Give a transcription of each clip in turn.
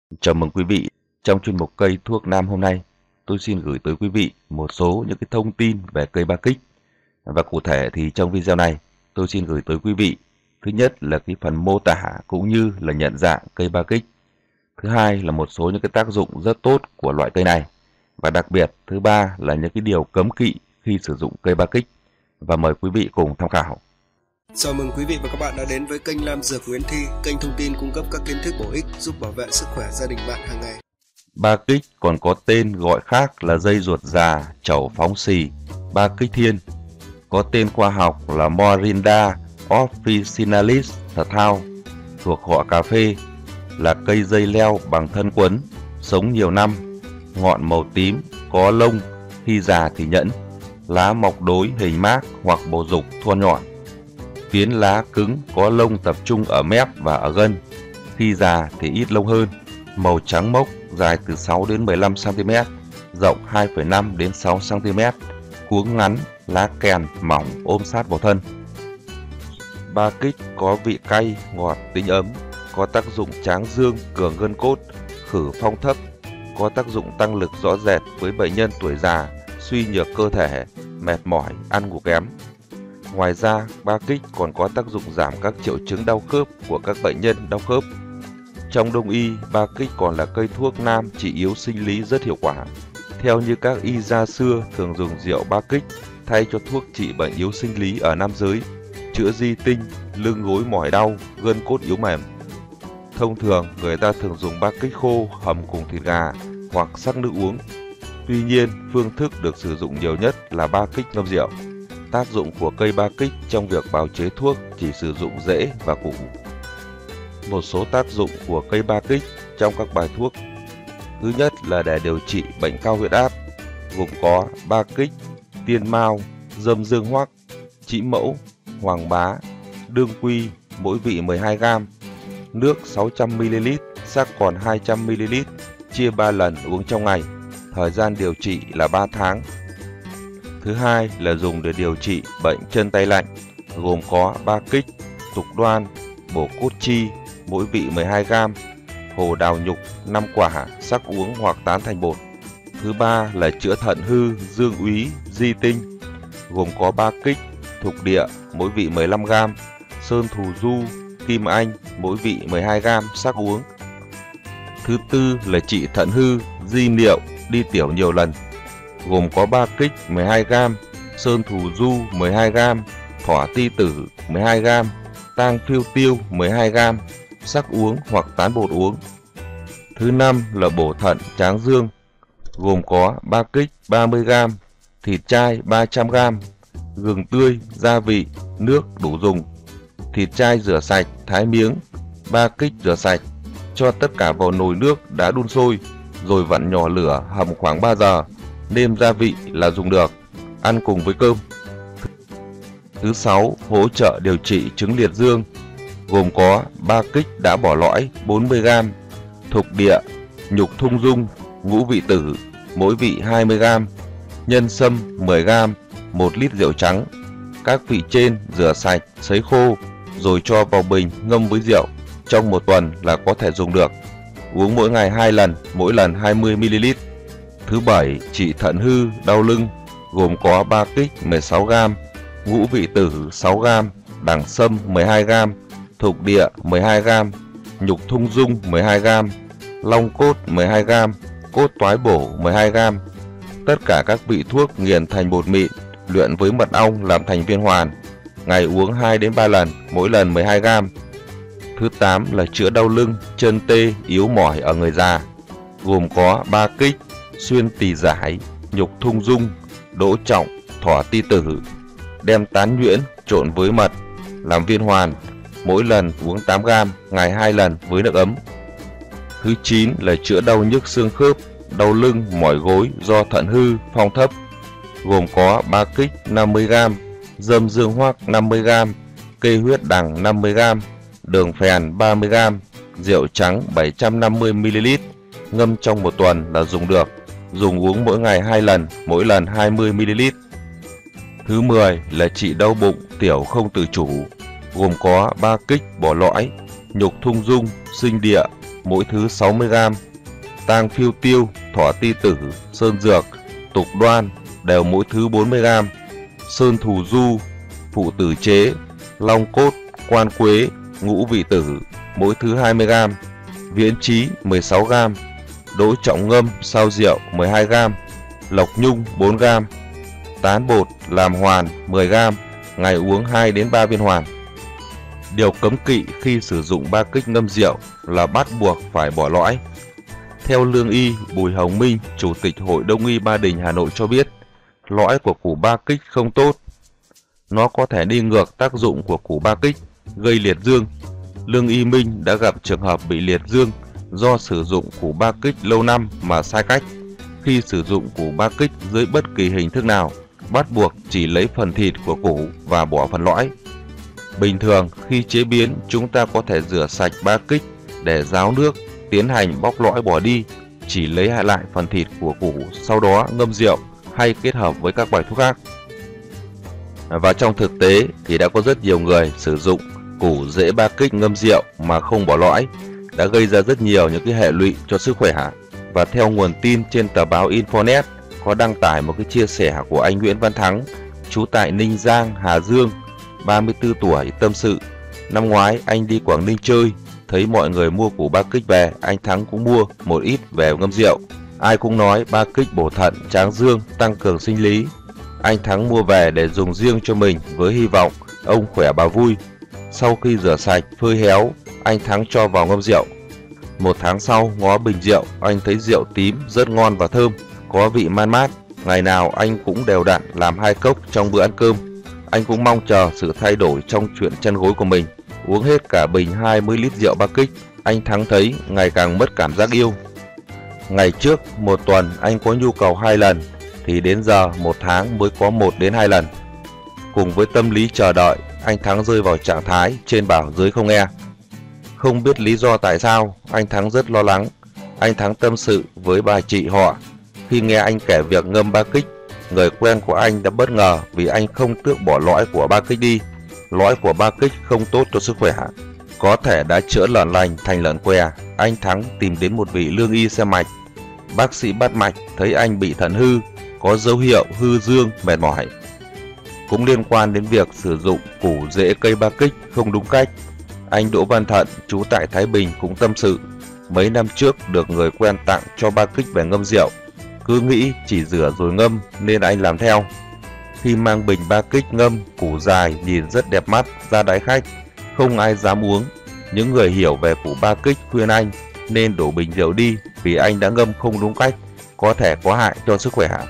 Chào mừng quý vị. Trong chuyên mục cây thuốc nam hôm nay, tôi xin gửi tới quý vị một số những cái thông tin về cây ba kích. Và cụ thể thì trong video này, tôi xin gửi tới quý vị thứ nhất là cái phần mô tả cũng như là nhận dạng cây ba kích. Thứ hai là một số những cái tác dụng rất tốt của loại cây này. Và đặc biệt thứ ba là những cái điều cấm kỵ khi sử dụng cây ba kích. Và mời quý vị cùng tham khảo. Chào mừng quý vị và các bạn đã đến với kênh Lam Dược Nguyễn Thi, kênh thông tin cung cấp các kiến thức bổ ích giúp bảo vệ sức khỏe gia đình bạn hàng ngày. Ba kích còn có tên gọi khác là dây ruột già, chẩu phóng xì, ba kích thiên. Có tên khoa học là Morinda officinalis thật thao, thuộc họ cà phê, là cây dây leo bằng thân quấn, sống nhiều năm, ngọn màu tím, có lông, khi già thì nhẫn, lá mọc đối hình mác hoặc bồ dục thon nhọn. Phiến lá cứng có lông tập trung ở mép và ở gân, khi già thì ít lông hơn, màu trắng mốc, dài từ 6 đến 15 cm, rộng 2,5 đến 6 cm, cuống ngắn, lá kèn mỏng ôm sát vào thân. Ba kích có vị cay, ngọt, tính ấm, có tác dụng tráng dương, cường gân cốt, khử phong thấp, có tác dụng tăng lực rõ rệt với bệnh nhân tuổi già, suy nhược cơ thể, mệt mỏi, ăn ngủ kém. Ngoài ra, ba kích còn có tác dụng giảm các triệu chứng đau khớp của các bệnh nhân đau khớp. Trong đông y, ba kích còn là cây thuốc nam trị yếu sinh lý rất hiệu quả. Theo như các y gia xưa thường dùng rượu ba kích thay cho thuốc trị bệnh yếu sinh lý ở nam giới, chữa di tinh, lưng gối mỏi đau, gân cốt yếu mềm. Thông thường, người ta thường dùng ba kích khô hầm cùng thịt gà hoặc sắc nước uống. Tuy nhiên, phương thức được sử dụng nhiều nhất là ba kích ngâm rượu. Tác dụng của cây ba kích trong việc bào chế thuốc chỉ sử dụng rễ và củ. Một số tác dụng của cây ba kích trong các bài thuốc. Thứ nhất là để điều trị bệnh cao huyết áp, gồm có ba kích, tiên mao, dâm dương hoắc, trĩ mẫu, hoàng bá, đương quy, mỗi vị 12g, nước 600ml, sắc còn 200ml, chia 3 lần uống trong ngày, thời gian điều trị là 3 tháng. Thứ hai là dùng để điều trị bệnh chân tay lạnh, gồm có ba kích, tục đoan, bổ cốt chi, mỗi vị 12g, hồ đào nhục 5 quả, sắc uống hoặc tán thành bột. Thứ ba là chữa thận hư, dương úy, di tinh, gồm có ba kích, thục địa, mỗi vị 15g, sơn thù du, kim anh, mỗi vị 12g, sắc uống. Thứ tư là trị thận hư, di niệu, đi tiểu nhiều lần, gồm có ba kích 12g, sơn thù du 12g, thỏa ti tử 12g, tang phiêu tiêu 12g, sắc uống hoặc tán bột uống. Thứ năm là bổ thận tráng dương, gồm có ba kích 30g, thịt chai 300g, gừng tươi, gia vị, nước đủ dùng. Thịt chai rửa sạch, thái miếng, ba kích rửa sạch, cho tất cả vào nồi nước đã đun sôi, rồi vặn nhỏ lửa hầm khoảng 3 giờ, nêm gia vị là dùng được, ăn cùng với cơm. Thứ sáu, hỗ trợ điều trị chứng liệt dương, gồm có ba kích đã bỏ lõi 40g, thục địa, nhục thung dung, ngũ vị tử, mỗi vị 20g, nhân sâm 10g, 1 lít rượu trắng. Các vị trên rửa sạch, sấy khô, rồi cho vào bình ngâm với rượu, trong 1 tuần là có thể dùng được. Uống mỗi ngày 2 lần, mỗi lần 20ml. Thứ bảy, trị thận hư, đau lưng, gồm có ba kích 16g, ngũ vị tử 6g, đẳng sâm 12g, thục địa 12g, nhục thung dung 12g, long cốt 12g, cốt toái bổ 12g. Tất cả các vị thuốc nghiền thành bột mịn, luyện với mật ong làm thành viên hoàn, ngày uống 2 đến 3 lần, mỗi lần 12g. Thứ 8 là chữa đau lưng, chân tê, yếu mỏi ở người già, gồm có ba kích, xuyên tỳ giải, nhục thung dung, đỗ trọng, thỏa ti tử, đem tán nhuyễn trộn với mật làm viên hoàn, mỗi lần uống 8g, ngày 2 lần với nước ấm. Thứ 9 là chữa đau nhức xương khớp, đau lưng, mỏi gối do thận hư, phong thấp, gồm có ba kích 50g, dâm dương hoắc 50g, cây huyết đằng 50g, đường phèn 30g, rượu trắng 750ml, ngâm trong 1 tuần là dùng được, dùng uống mỗi ngày 2 lần, mỗi lần 20ml. Thứ 10 là trị đau bụng, tiểu không tự chủ, gồm có ba kích bỏ lõi, nhục thung dung, sinh địa, mỗi thứ 60g, tang phiêu tiêu, thỏ ti tử, sơn dược, tục đoan đều mỗi thứ 40g, sơn thù du, phụ tử chế, long cốt, quan quế, ngũ vị tử mỗi thứ 20g, viễn trí 16g, đỗ trọng ngâm sao rượu 12g, lộc nhung 4g, tán bột làm hoàn 10g, ngày uống 2 đến 3 viên hoàn. Điều cấm kỵ khi sử dụng ba kích ngâm rượu là bắt buộc phải bỏ lõi. Theo lương y Bùi Hồng Minh, Chủ tịch Hội Đông y Ba Đình Hà Nội cho biết, lõi của củ ba kích không tốt. Nó có thể đi ngược tác dụng của củ ba kích, gây liệt dương. Lương y Minh đã gặp trường hợp bị liệt dương do sử dụng củ ba kích lâu năm mà sai cách. Khi sử dụng củ ba kích dưới bất kỳ hình thức nào, bắt buộc chỉ lấy phần thịt của củ và bỏ phần lõi. Bình thường khi chế biến, chúng ta có thể rửa sạch ba kích để ráo nước, tiến hành bóc lõi bỏ đi, chỉ lấy lại phần thịt của củ, sau đó ngâm rượu hay kết hợp với các bài thuốc khác. Và trong thực tế thì đã có rất nhiều người sử dụng củ rễ ba kích ngâm rượu mà không bỏ lõi, đã gây ra rất nhiều những cái hệ lụy cho sức khỏe. Và theo nguồn tin trên tờ báo Infonet có đăng tải một cái chia sẻ của anh Nguyễn Văn Thắng, trú tại Ninh Giang, Hà Dương, 34 tuổi, tâm sự. Năm ngoái anh đi Quảng Ninh chơi, thấy mọi người mua củ ba kích về, anh Thắng cũng mua một ít về ngâm rượu. Ai cũng nói ba kích bổ thận, tráng dương, tăng cường sinh lý. Anh Thắng mua về để dùng riêng cho mình với hy vọng ông khỏe bà vui. Sau khi rửa sạch, phơi héo, anh Thắng cho vào ngâm rượu. 1 tháng sau, ngó bình rượu, anh thấy rượu tím rất ngon và thơm, có vị man mát. Ngày nào anh cũng đều đặn làm 2 cốc trong bữa ăn cơm. Anh cũng mong chờ sự thay đổi trong chuyện chăn gối của mình. Uống hết cả bình 20 lít rượu ba kích, anh Thắng thấy ngày càng mất cảm giác yêu. Ngày trước, 1 tuần anh có nhu cầu 2 lần, thì đến giờ 1 tháng mới có 1 đến 2 lần. Cùng với tâm lý chờ đợi, anh Thắng rơi vào trạng thái trên bảo dưới không nghe. Không biết lý do tại sao, anh Thắng rất lo lắng. Anh Thắng tâm sự với bà chị họ. Khi nghe anh kể việc ngâm ba kích, người quen của anh đã bất ngờ vì anh không tước bỏ lõi của ba kích đi. Lõi của ba kích không tốt cho sức khỏe, có thể đã chữa lợn lành thành lợn què. Anh Thắng tìm đến một vị lương y xem mạch. Bác sĩ bắt mạch thấy anh bị thận hư, có dấu hiệu hư dương, mệt mỏi. Cũng liên quan đến việc sử dụng củ rễ cây ba kích không đúng cách, anh Đỗ Văn Thận, trú tại Thái Bình cũng tâm sự. Mấy năm trước được người quen tặng cho ba kích về ngâm rượu, cứ nghĩ chỉ rửa rồi ngâm nên anh làm theo. Khi mang bình ba kích ngâm, củ dài nhìn rất đẹp mắt ra đái khách, không ai dám uống. Những người hiểu về củ ba kích khuyên anh nên đổ bình rượu đi vì anh đã ngâm không đúng cách, có thể có hại cho sức khỏe.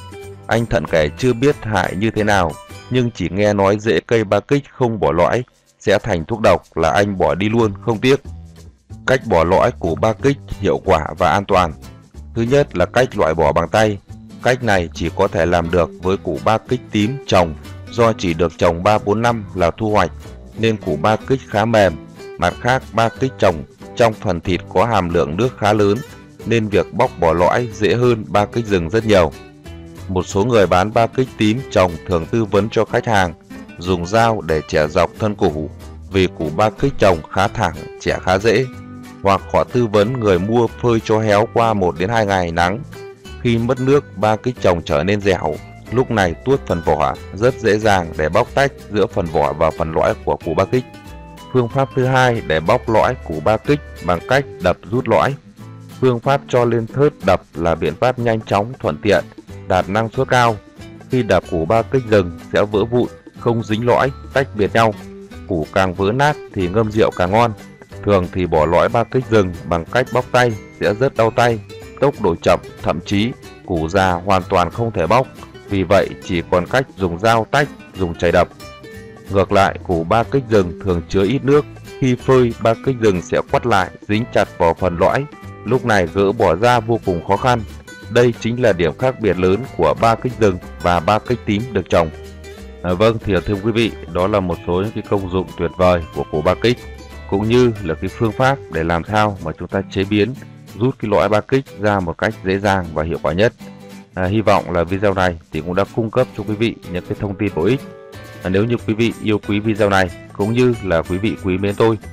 Anh Thận kể chưa biết hại như thế nào, nhưng chỉ nghe nói rễ cây ba kích không bỏ lõi sẽ thành thuốc độc là anh bỏ đi luôn không tiếc. Cách bỏ lõi củ ba kích hiệu quả và an toàn. Thứ nhất là cách loại bỏ bằng tay. Cách này chỉ có thể làm được với củ ba kích tím trồng, do chỉ được trồng 3-4 năm là thu hoạch nên củ ba kích khá mềm. Mặt khác, ba kích trồng trong phần thịt có hàm lượng nước khá lớn nên việc bóc bỏ lõi dễ hơn ba kích rừng rất nhiều. Một số người bán ba kích tím trồng thường tư vấn cho khách hàng dùng dao để chẻ dọc thân củ, vì củ ba kích trồng khá thẳng, chẻ khá dễ. Hoặc họ tư vấn người mua phơi cho héo qua 1 đến 2 ngày nắng. Khi mất nước, ba kích trồng trở nên dẻo, lúc này tuốt phần vỏ, rất dễ dàng để bóc tách giữa phần vỏ và phần lõi của củ ba kích. Phương pháp thứ hai để bóc lõi củ ba kích bằng cách đập rút lõi. Phương pháp cho lên thớt đập là biện pháp nhanh chóng, thuận tiện, đạt năng suất cao. Khi đập củ ba kích rừng sẽ vỡ vụn, không dính lõi, tách biệt nhau. Củ càng vỡ nát thì ngâm rượu càng ngon. Thường thì bỏ lõi ba kích rừng bằng cách bóc tay sẽ rất đau tay, tốc độ chậm, thậm chí củ già hoàn toàn không thể bóc. Vì vậy chỉ còn cách dùng dao tách, dùng chày đập. Ngược lại, củ ba kích rừng thường chứa ít nước. Khi phơi, ba kích rừng sẽ quắt lại, dính chặt vào phần lõi. Lúc này gỡ bỏ ra vô cùng khó khăn. Đây chính là điểm khác biệt lớn của ba kích rừng và ba kích tím được trồng. Vâng, thì thưa quý vị, đó là một số những cái công dụng tuyệt vời của củ ba kích, cũng như là cái phương pháp để làm sao mà chúng ta chế biến, rút cái lõi ba kích ra một cách dễ dàng và hiệu quả nhất. Hy vọng là video này thì cũng đã cung cấp cho quý vị những cái thông tin bổ ích. Nếu như quý vị yêu quý video này cũng như là quý vị quý mến tôi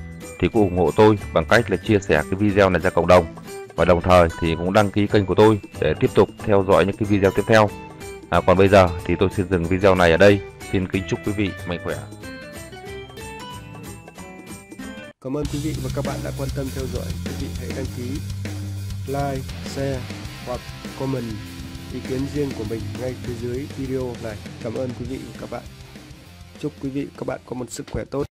thì cũng ủng hộ tôi bằng cách là chia sẻ cái video này ra cộng đồng, và đồng thời thì cũng đăng ký kênh của tôi để tiếp tục theo dõi những cái video tiếp theo. Còn bây giờ thì tôi xin dừng video này ở đây. Xin kính chúc quý vị mạnh khỏe. Cảm ơn quý vị và các bạn đã quan tâm theo dõi. Quý vị hãy đăng ký, like, share hoặc comment ý kiến riêng của mình ngay phía dưới video này. Cảm ơn quý vị và các bạn. Chúc quý vị và các bạn có một sức khỏe tốt.